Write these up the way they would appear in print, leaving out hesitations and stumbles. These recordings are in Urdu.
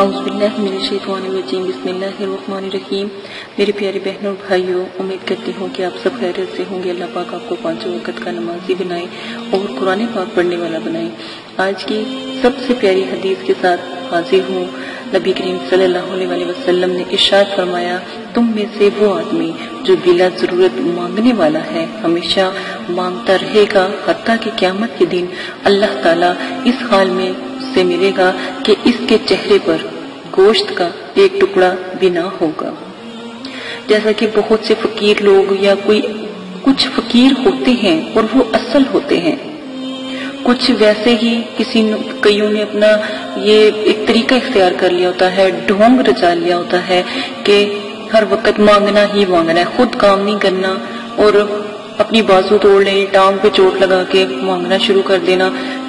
اعوذ باللہ من الشیطان الرجیم، بسم اللہ الرحمن الرحیم۔ میرے پیارے بہنوں اور بھائیوں، امید کرتی ہوں کہ آپ سب خیریت سے ہوں گے۔ اللہ پاک آپ کو پانچوں وقت کا نمازی بنائے اور قرآن پاک پڑھنے والا بنائے۔ آج کی سب سے پیاری حدیث کے ساتھ حاضر ہوں۔ نبی کریم صلی اللہ علیہ وسلم نے ارشاد فرمایا، تم میں سے وہ آدمی جو بلا ضرورت مانگنے والا ہے ہمیشہ مانگتا رہے گا حتیٰ کہ قیامت کے دن اللہ تعالیٰ اس حال میں سے ملے گا کہ اس کے چہرے پر گوشت کا ایک ٹکڑا بھی نہ ہوگا۔ جیسا کہ بہت سے فقیر لوگ یا کچھ فقیر ہوتے ہیں اور وہ اصل ہوتے ہیں، کچھ ویسے ہی کئیوں نے اپنا یہ ایک طریقہ اختیار کر لیا ہوتا ہے، ڈھونگ رچا لیا ہوتا ہے کہ ہر وقت مانگنا ہی مانگنا ہے، خود کام نہیں کرنا اور اپنی بازو توڑ لیں، ٹانگ پہ چوٹ لگا کے مانگنا شروع کر دینا،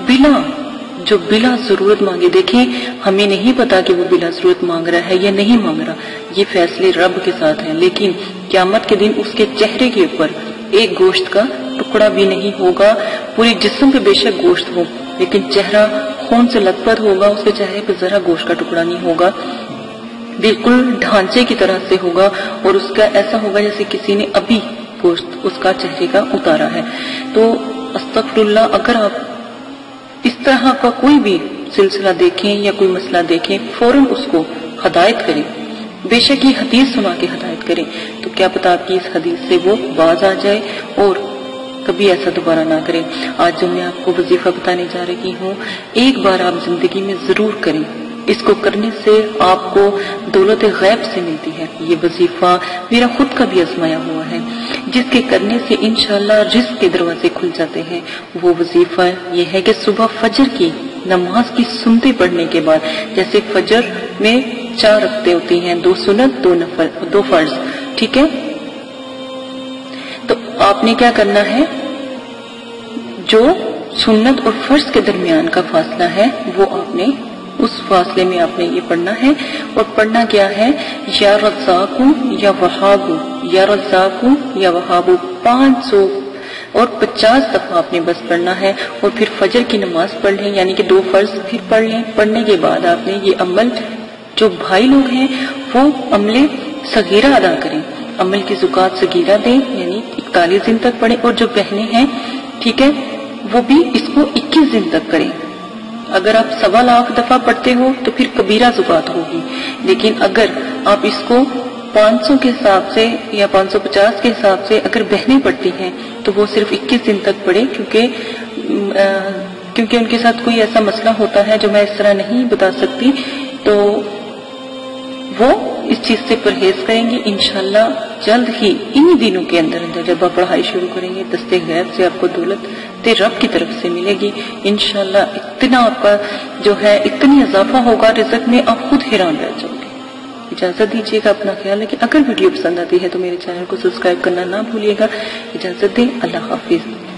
جو بلا ضرورت مانگے۔ دیکھیں ہمیں نہیں پتا کہ وہ بلا ضرورت مانگ رہا ہے یا نہیں مانگ رہا، یہ فیصلے رب کے ساتھ ہیں، لیکن قیامت کے دن اس کے چہرے کے اوپر ایک گوشت کا ٹکڑا بھی نہیں ہوگا۔ پورے جسم پہ بے شک گوشت ہو لیکن چہرہ خون سے لت پت ہوگا، اس کے چہرے پہ ذرا گوشت کا ٹکڑا نہیں ہوگا، بالکل ڈھانچے کی طرح سے ہوگا اور اس کا ایسا ہوگا جیسے کسی نے ابھی گوشت اس کا چہرے کا اتارا ہے۔ تو استغفر اللہ، اگر آپ اس طرح کا کوئی بھی سلسلہ دیکھیں یا کوئی مسئلہ دیکھیں، فوراً اس کو ہدایت کریں، بے شک یہ حدیث سنا کے ہدایت کریں، تو کیا پتا آپ کی اس حدیث سے وہ باز آ جائے اور کبھی ایسا دوبارہ نہ کریں۔ آج جو میں آپ کو وظیفہ بتانے جا رہی ہوں، ایک بار آپ زندگی میں ضرور کریں، اس کو کرنے سے آپ کو دولت غیب سے ملتی ہے۔ یہ وظیفہ میرا خود کا بھی آزمایا ہوا ہے، جس کے کرنے سے انشاءاللہ رزق کے دروازے کھل جاتے ہیں۔ وہ وظیفہ یہ ہے کہ صبح فجر کی نماز کی سنتے پڑھنے کے بعد، جیسے فجر میں 4 رکعتیں ہوتی ہیں، 2 سنت 2 فرض، ٹھیک ہے، تو آپ نے کیا کرنا ہے، جو سنت اور فرض کے درمیان کا فاصلہ ہے وہ آپ نے اس فاصلے میں آپ نے یہ پڑھنا ہے، اور پڑھنا کیا ہے، یا رزاق یا وہاب، یا رزاق یا وہاب، 550 دفعہ آپ نے بس پڑھنا ہے، اور پھر فجر کی نماز پڑھ لیں، یعنی کہ 2 فرض پھر پڑھ لیں۔ پڑھنے کے بعد آپ نے یہ عمل، جو بھائی لوگ ہیں وہ عمل صغیرہ ادا کریں، عمل کی زکوٰۃ صغیرہ دیں، یعنی 41 دن تک پڑھیں، اور جو بہنیں ہیں ٹھیک ہے وہ بھی اس کو 21 دن تک کریں۔ اگر آپ 1.25 لاکھ دفعہ پڑھتے ہو تو پھر کبیرہ زکوٰۃ ہوگی، لیکن اگر آپ اس کو 500 کے حساب سے یا 550 کے حساب سے اگر بہنیں پڑھتی ہیں تو وہ صرف 21 دن تک پڑھیں، کیونکہ ان کے ساتھ کوئی ایسا مسئلہ ہوتا ہے جو میں اس طرح نہیں بتا سکتی، تو وہ اس چیز سے پرہیز کریں گے۔ انشاءاللہ جلد ہی انہی دنوں کے اندر جب آپ پڑھائی شروع کریں گے، دستے غیب سے آپ کو دولت رب کی طرف سے ملے گی انشاءاللہ۔ اتنا آپ کا جو ہے اتنی اضافہ ہوگا رزق میں، آپ خود حیران رہ جاؤ گے۔ اجازت دیجیے گا، اپنا خیال رکھیں۔ اگر ویڈیو پسند آتی ہے تو میرے چینل کو سبسکرائب کرنا نہ بھولیے گا۔ اجازت دیں، اللہ حافظ۔